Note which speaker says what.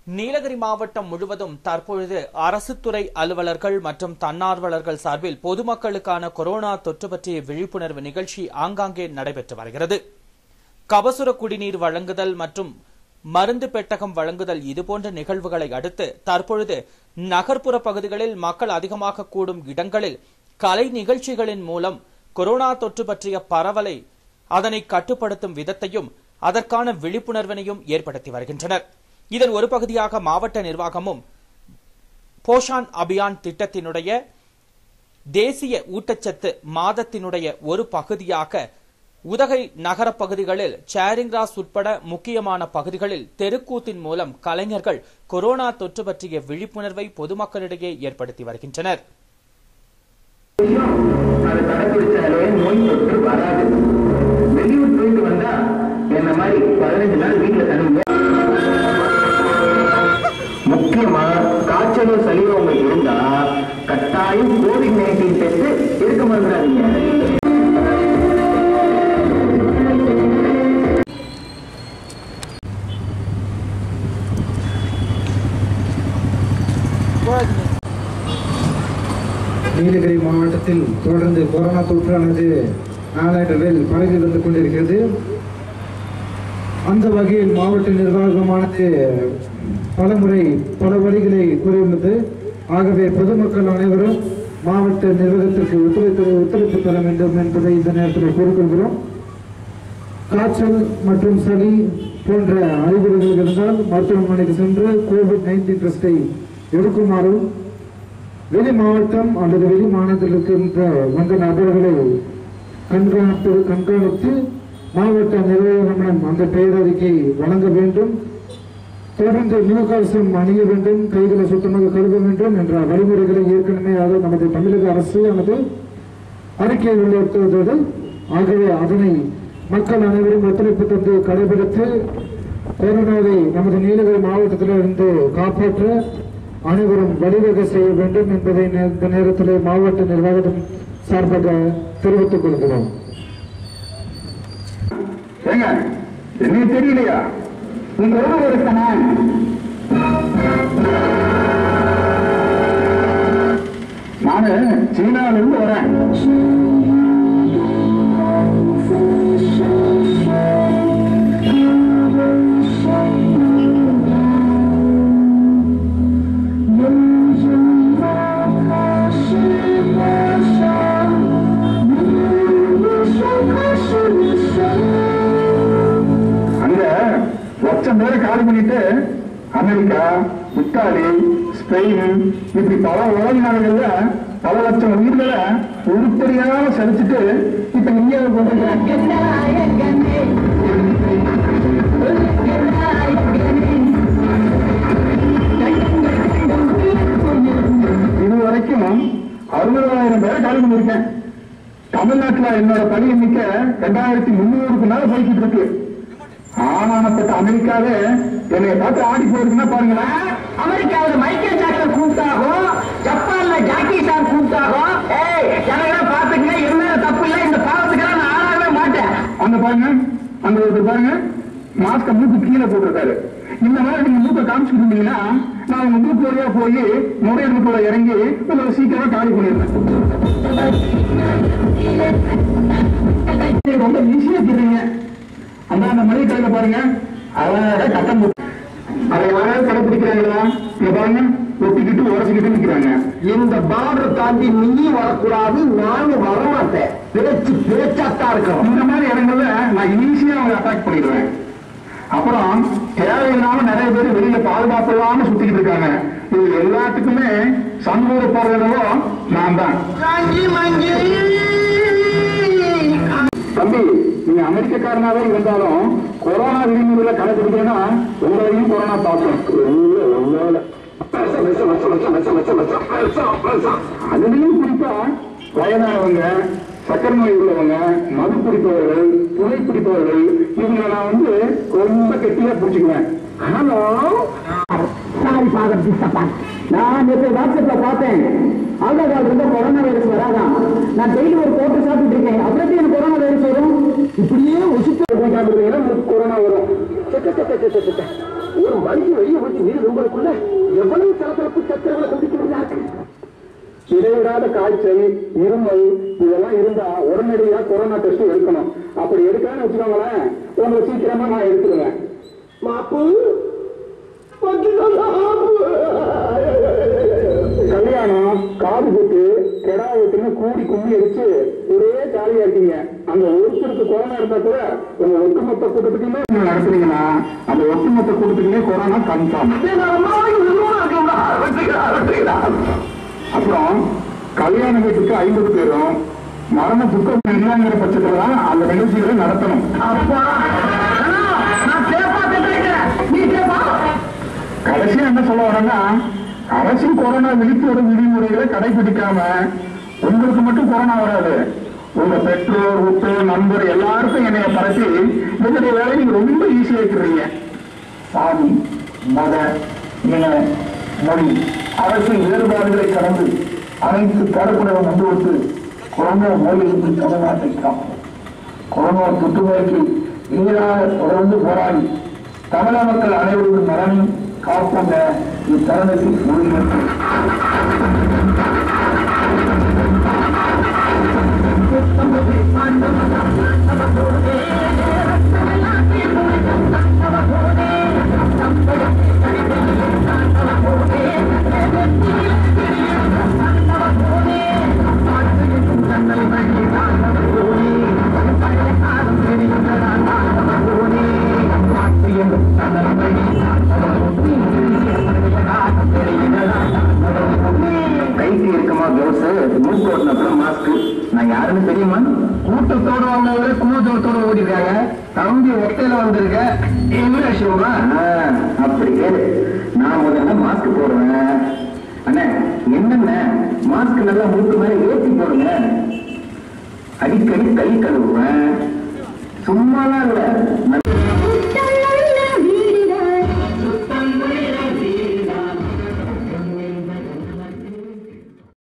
Speaker 1: நீலகிரி மாவட்டம் முழுவதும் தற்பொழுது அரசு துறை அலுவலர்கள் மற்றும் தன்னார்வலர்கள் சார்பில் பொதுமக்களுக்கான கொரோனா தொற்று பற்றிய விழிப்புணர்வு நிகழ்ச்சி ஆங்காங்கே நடைபெற்று வருகிறது. கபசுர குடிநீர் வழங்குதல் மற்றும் மருந்து பெட்டகம் வழங்குதல் இதுபோன்ற நிகழ்வுகளை அடுத்து தற்பொழுது நகர்ப்புற பகுதிகளில் மக்கள் அதிகமாக கூடும் இடங்களில் கலை நிகழ்ச்சிகளின் மூலம் கொரோனா தொற்று பற்றிய பரவலை அதனை கட்டுப்படுத்தும் விதத்தையும் அதற்கான விழிப்புணர்வினையும் ஏற்படுத்தி வருகின்றனர். இதன் ஒரு பகுதியாக மாவட்ட நிர்வாகமும் போஷான் அபியான் திட்டத்தினுடைய தேசிய ஊட்டச்சத்து மாதத்தினுடைய ஒரு பகுதியாக உதகை நகர பகுதிகளில் சேரிங் கிராஸ் உட்பட முக்கியமான பகுதிகளில் தெருக்கூத்தின் மூலம் கலைஞர்கள் கொரோனா தொற்று பற்றிய விழிப்புணர்வை பொதுமக்களிடையே ஏற்படுத்தி வருகின்றனர்.
Speaker 2: முக்கியமா காய்ச்சலோ சளியோ உங்களுக்கு இருந்தா கட்டாயம் COVID-19 டெஸ்ட் எடுக்க மறந்துடாதீங்க.
Speaker 3: நீலகிரி மாவட்டத்தில் தொடர்ந்து கொரோனா தொற்றானது நாளடைவில் பரவி வந்து கொண்டிருக்கிறது. அந்த வகையில் மாவட்ட நிர்வாகமானது பலமுறை பல வழிகளை கூறியுள்ளது. ஆகவே பொதுமக்கள் அனைவரும் மாவட்ட நிர்வாகத்திற்கு ஒத்துழைப்பு தர வேண்டும் என்பதை இந்த நேரத்தில் கூறிக்கொள்கிறோம். காய்ச்சல் மற்றும் சளி போன்ற அறிகுறிகள் இருந்தால் மருத்துவமனைக்கு சென்று COVID-19 டெஸ்டை எடுக்குமாறும், வெளி மாவட்டம் அல்லது வெளி மாநிலத்தில் இருக்கின்ற வந்த நபர்களை கண்காணித்து மாவட்ட நிர்வாகம் அந்த பெயர் அறிக்கை வழங்க வேண்டும். தொடர்ந்து முகக்கவசம் அணிய வேண்டும், கைகளை சுத்தமாக கழுவ வேண்டும் என்ற வழிமுறைகளை ஏற்கனவே நமது தமிழக அரசு அல்லது அறிக்கையை வெளியிட்டுள்ளது. ஆகவே அதனை மக்கள் அனைவரும் ஒத்துழைப்பு தந்து கடைபிடித்து கொரோனாவை நமது நீலகிரி மாவட்டத்தில் இருந்து காப்பாற்ற அனைவரும் வழிவகை செய்ய வேண்டும் என்பதை இந்த நேரத்தில் மாவட்ட நிர்வாகம் சார்பாக தெரிவித்துக் கொள்கிறோம்.
Speaker 2: என்ன தெரியலையா? நீங்க ஒருவருக்கான நானு சீனாவில இருந்து வரேன். லட்சம் பேரை காலி பண்ணிட்டு அமெரிக்கா, இத்தாலி, ஸ்பெயின் இப்படி பல உலக நாடுகள்ல பல லட்சம் உயிர்களை உருப்படியாக செலுத்திட்டு இப்ப இந்தியாவுக்கு வந்துருக்காங்க. இதுவரைக்கும் 60,000 பேரை காலி பண்ணிருக்கேன். தமிழ்நாட்டில் என்னோட பணி எண்ணிக்கை 2300க்கு மேல போய்கிட்டு இருக்கு. ஆனானப்பட்ட அமெரிக்காவே என்னை பார்த்து ஆடி போயிருக்குன்னா பாருங்களேன். அமெரிக்காவில் மைக்கேல் ஜாக்சன் கூப்பிட்டாகும், ஜப்பான்ல ஜாக்கி சான் கூப்பிட்டாகும். ஜனங்களை பார்த்துக்கங்க, என்ன தப்பு இல்லை, இந்த பாவத்துக்கெல்லாம் நான் ஆளாகவே மாட்டேன். அங்க பாருங்க, அங்க ஒருத்தர் பாருங்க, மாஸ்க மூக்கு கீழே போட்டிருக்காரு. இந்த மாதிரி நீங்க மூக்கை காமிச்சுட்டு இருந்தீங்கன்னா நான் உங்க மூக்கு வழியா போய் நுரையீரலுக்குள்ள இறங்கி உங்களை சீக்கிரமா காலி பண்ணிடுறேன். ரொம்ப ஈஸியா தெரியுங்க. அந்த மளிகை கடையில பாருங்க, அழகா கட்டம் போட்டு அதை யாராவது கடைபிடிக்கிறாங்களா? இங்க பாருங்க, ஒட்டிக்கிட்டு உரசிக்கிட்டு நிக்கிறாங்க. இந்த பார்டர் தாண்டி நீ வரக்கூடாது, நானும் வரமாட்டேன், பேச்சாத்தான் இருக்கணும். இந்த மாதிரி இடங்கள்ல நான் ஈஸியா அவங்க அட்டாக் பண்ணிடுவேன். அப்புறம் தேவையில்லாம நிறைய பேர் வெளியில பாதுகாப்பு இல்லாம சுத்திக்கிட்டு இருக்காங்க. இது எல்லாத்துக்குமே சமூக பார்வையிலோ நான் தான். தம்பி, நீங்க அமெரிக்காரனாவே இருந்தாலும் கொரோனா விதிமுறைகளை கடைபிடிக்கணும்னா உங்களையும் கொரோனா தாக்கும். அதுலயும் குறிப்பா வயதானவங்க, சக்கரை நோய் உள்ளவங்க, மது பிடிப்பவர்கள், புகை பிடிப்பவர்கள், இவங்களை நான் ரொம்ப கெட்டியா பிடிச்சுக்குவேன். ஹலோ, சாரி ஃபாதர் டிஸ்டர்பன். நான் நேற்று வாட்ஸ்அப்ல பார்த்தேன், ஆதார் கார்டு இருந்தா கொரோனா வைரஸ் வராதான். நான் டெய்லி ஒரு போட்டு சாப்பிட்டு இருக்கேன், அப்புறம் எனக்கு கொரோனா வைரஸ் வரும். இப்படியே கொரோனா வரும். மனுஷன் வெளியே போய் வீடு ரொம்பக்குள்ள எவ்வளவு சலசலப்பு சத்திரங்களை சந்திக்கிறாங்க. இடைவிடாத காய்ச்சல், இருமல் இதெல்லாம் இருந்தா உடனடியா கொரோனா டெஸ்ட் எடுக்கணும். அப்படி எடுக்கலாம்னு வச்சுக்கோங்களேன், உங்களை சீக்கிரமா நான் எடுத்துருவேன். மாப்பு கல்யாணம், காது குத்து, கெடா வெட்டுன்னு கூடி கும்பி அடிச்சு ஒரே ஜாலியா இருக்கீங்க. அந்த ஒருத்தருக்கு கொரோனா இருந்தா கூட உங்க ஒட்டுமொத்த கூட்டத்துக்குமே நீங்க நடத்துறீங்கன்னா அந்த ஒட்டுமொத்த கூட்டத்துக்குமே கொரோனா கன்ஃபார்ம். அப்புறம் கல்யாண வீட்டுக்கு 50 பேரும் மரண துக்கம் இல்லைங்கிற பட்சத்துல தான் அந்த நிகழ்ச்சிகளை நடத்தணும். கடைசியா என்ன சொல்ல வரேன்னா, அரசு கொரோனா விழிப்புணர்வு விதிமுறைகளை கடைபிடிக்காம உங்களுக்கு மட்டும் கொரோனா வராது, உங்க பெற்றோர், உற்றோர், நண்பர் எல்லாருக்கும் என்னைய பரப்பி என்னுடைய வேலையை நீங்க ரொம்ப ஈஸியா இருக்கிறீங்க. சாதி, மத, இன, மொழி, அரசியல் வேறுபாடுகளை கடந்து அனைத்து தரப்புடன் கொண்டு வந்து கொரோனா நோயிலிருந்து தமிழ்நாட்டை காப்போம். கொரோனா தொற்றுநோய்க்கு எதிராக தொடர்ந்து போராடி தமிழக மக்கள் அனைவரும் நலனும் காப்போங்க. இத்தருணத்தில் கைக்கு இருக்குமா கிளவுஸ், மூக்கு ஓட்டினப்புறம் மாஸ்க். நான் யாருன்னு தெரியுமா? கூட்டத்தோட வந்தவங்க கூட்டத்தோட ஓடிருக்காங்க. தம்பி ஒட்டையில வந்திருக்க என்ன விஷயமா? அப்படி கேளு. நான் முதல்ல மாஸ்க் போடுவேன். அண்ணா என்னென்ன மாஸ்க் நல்லா மூக்கு மேல ஏற்றி போடுங்க. அடிக்கடி கை கழுவுவேன். சும்மாதான் இல்ல.